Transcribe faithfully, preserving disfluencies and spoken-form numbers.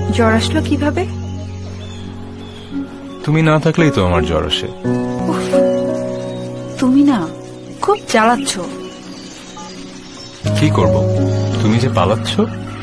জ্বর আসলো কিভাবে? তুমি না থাকলেই তো আমার জ্বর আসে। তুমি না খুব জ্বালাচ্ছ। কি করব, তুমি যে পালাচ্ছ।